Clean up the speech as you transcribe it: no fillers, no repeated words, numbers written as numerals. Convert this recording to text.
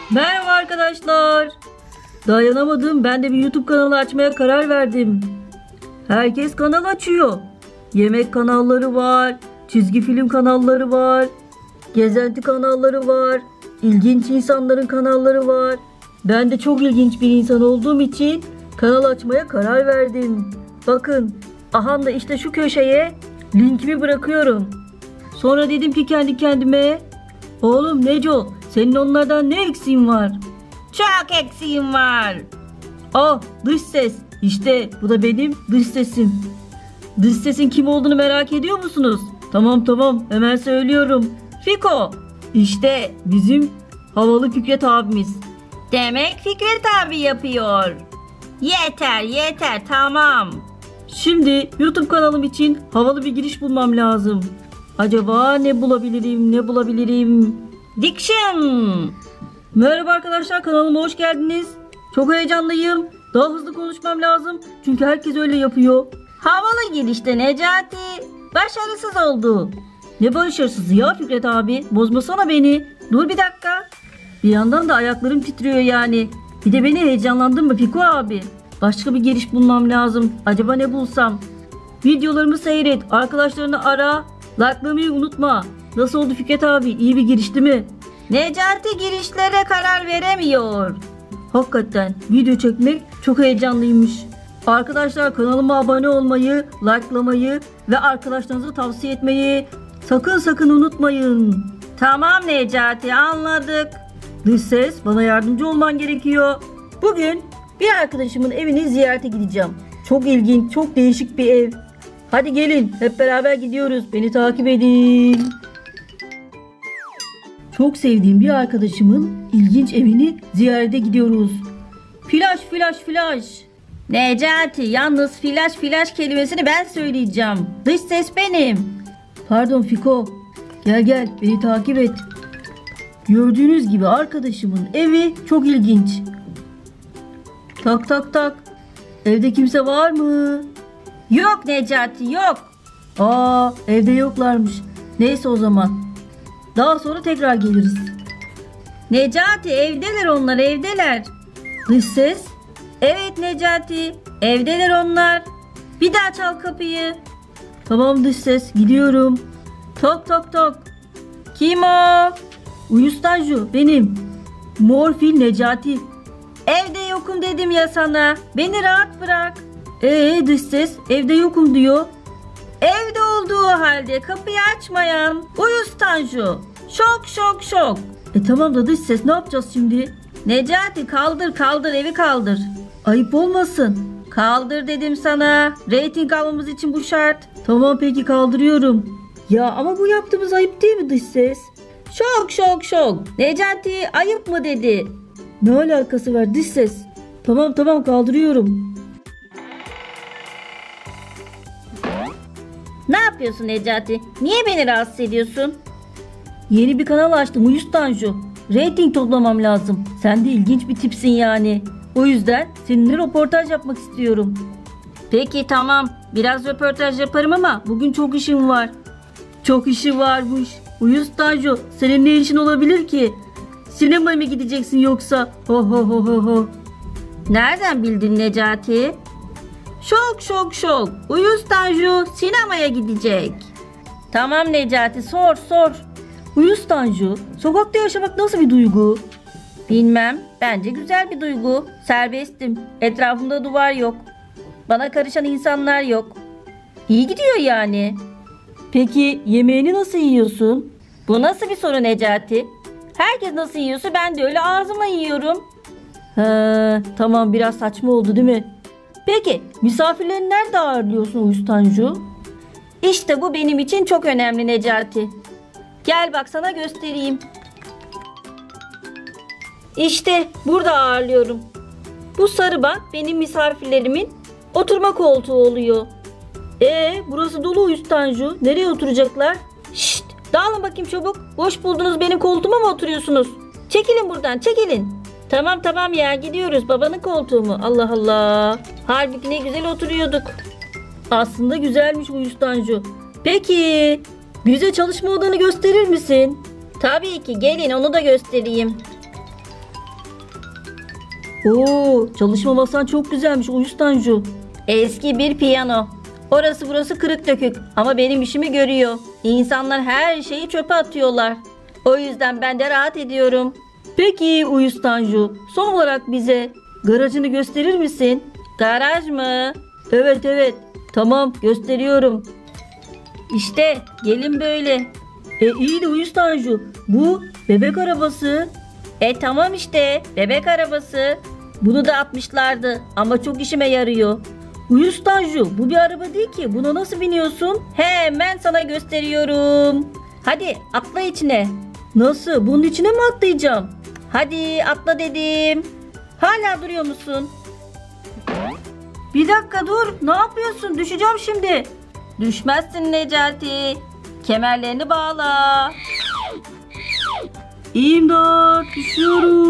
Merhaba arkadaşlar. Dayanamadım. Ben de bir YouTube kanalı açmaya karar verdim. Herkes kanal açıyor. Yemek kanalları var. Çizgi film kanalları var. Gezenti kanalları var. İlginç insanların kanalları var. Ben de çok ilginç bir insan olduğum için kanal açmaya karar verdim. Bakın. Aha da işte şu köşeye linkimi bırakıyorum. Sonra dedim ki kendi kendime, oğlum Neco, senin onlardan ne eksiğin var? Çok eksiğim var. Dış ses. İşte bu da benim dış sesim. Dış sesin kim olduğunu merak ediyor musunuz? Tamam hemen söylüyorum. Fiko. İşte bizim havalı Fikret abimiz. Demek Fikret abi yapıyor. Yeter tamam. Şimdi YouTube kanalım için havalı bir giriş bulmam lazım. Acaba ne bulabilirim? Diction. Merhaba arkadaşlar, kanalıma hoş geldiniz. Çok heyecanlıyım. Daha hızlı konuşmam lazım. Çünkü herkes öyle yapıyor. Havalı girişte Necati. Başarısız oldu. Ne başarısız ya Fikret abi? Bozmasana beni. Dur bir dakika. Bir yandan da ayaklarım titriyor yani. Bir de beni heyecanlandırma Fiko abi. Başka bir giriş bulmam lazım. Acaba ne bulsam? Videolarımı seyret. Arkadaşlarını ara. Like'lamayı unutma. Nasıl oldu Fikret abi? İyi bir giriş değil mi? Necati girişlere karar veremiyor. Hakikaten video çekmek çok heyecanlıymış. Arkadaşlar kanalıma abone olmayı, like'lamayı ve arkadaşlarınıza tavsiye etmeyi sakın unutmayın. Tamam Necati, anladık. Dış ses, bana yardımcı olman gerekiyor. Bugün bir arkadaşımın evini ziyarete gideceğim. Çok ilginç, çok değişik bir ev. Hadi gelin hep beraber gidiyoruz. Beni takip edin. Çok sevdiğim bir arkadaşımın ilginç evini ziyarete gidiyoruz. Flash. Necati, yalnız flash kelimesini ben söyleyeceğim. Dış ses benim. Pardon Fiko. Gel beni takip et. Gördüğünüz gibi arkadaşımın evi çok ilginç. Tak. Evde kimse var mı? Yok Necati, yok. Evde yoklarmış. Neyse o zaman. Daha sonra tekrar geliriz. Necati, evdeler onlar, evdeler. Dış ses. Evet Necati, evdeler onlar. Bir daha çal kapıyı. Tamam dış ses, gidiyorum. Tok. Kim o? Uyuz Tanju, benim. Morfil Necati. Evde yokum dedim ya sana. Beni rahat bırak. Dış ses, evde yokum diyor. Evde olduğu halde kapıyı açmayan Uyuz Tanju. Şok. Tamam da dış ses, ne yapacağız şimdi? Necati, kaldır evi kaldır. Ayıp olmasın. Kaldır dedim sana. Rating almamız için bu şart. Tamam peki, kaldırıyorum. Ya ama bu yaptığımız ayıp değil mi dış ses? Şok. Necati, ayıp mı dedi? Ne alakası var dış ses? Tamam kaldırıyorum. Ne yapıyorsun Necati? Niye beni rahatsız ediyorsun? Yeni bir kanal açtım Uyuz Tanju. Rating toplamam lazım. Sen de ilginç bir tipsin yani. O yüzden seninle röportaj yapmak istiyorum. Peki tamam. Biraz röportaj yaparım ama bugün çok işim var. Çok işi varmış. Uyuz Tanju, senin ne işin olabilir ki? Sinemaya mı gideceksin yoksa? Ho. Nereden bildin Necati? Şok. Uyuz Tanju sinemaya gidecek. Tamam Necati, sor. Uyuz Tanju, sokakta yaşamak nasıl bir duygu? Bilmem, bence güzel bir duygu. Serbestim. Etrafımda duvar yok. Bana karışan insanlar yok. İyi gidiyor yani. Peki yemeğini nasıl yiyorsun? Bu nasıl bir soru Necati? Herkes nasıl yiyorsa ben de öyle ağzıma yiyorum. Tamam, biraz saçma oldu değil mi? Peki misafirlerini nerede ağırlıyorsun Uyuz Tanju? İşte bu benim için çok önemli Necati. Gel bak, sana göstereyim. İşte burada ağırlıyorum. Bu sarı bank benim misafirlerimin oturma koltuğu oluyor. Burası dolu Uyuz Tanju. Nereye oturacaklar? Şşt, dağılın bakayım çabuk. Boş buldunuz benim koltuğuma mı oturuyorsunuz? Çekilin buradan, çekilin. Tamam ya, gidiyoruz. Babanın koltuğu mu? Allah Allah. Halbuki ne güzel oturuyorduk. Aslında güzelmiş Uyuz Tanju. Peki bize çalışma odanı gösterir misin? Tabii ki, gelin onu da göstereyim. Oo, çalışma masan çok güzelmiş Uyuz Tanju. Eski bir piyano. Orası burası kırık dökük ama benim işimi görüyor. İnsanlar her şeyi çöpe atıyorlar. O yüzden ben de rahat ediyorum. Peki Uyuz Tanju, son olarak bize garajını gösterir misin? Garaj mı? Evet evet. Tamam, gösteriyorum. İşte gelin böyle. İyi de Uyuz Tanju, bu bebek arabası. Tamam işte bebek arabası. Bunu da atmışlardı ama çok işime yarıyor. Uyuz Tanju, bu bir araba değil ki. Buna nasıl biniyorsun? Hemen sana gösteriyorum. Hadi atla içine. Nasıl? Bunun içine mi atlayacağım? Hadi atla dedim. Hala duruyor musun? Bir dakika dur. Ne yapıyorsun? Düşeceğim şimdi. Düşmezsin Necati. Kemerlerini bağla. İmdat, düşüyorum.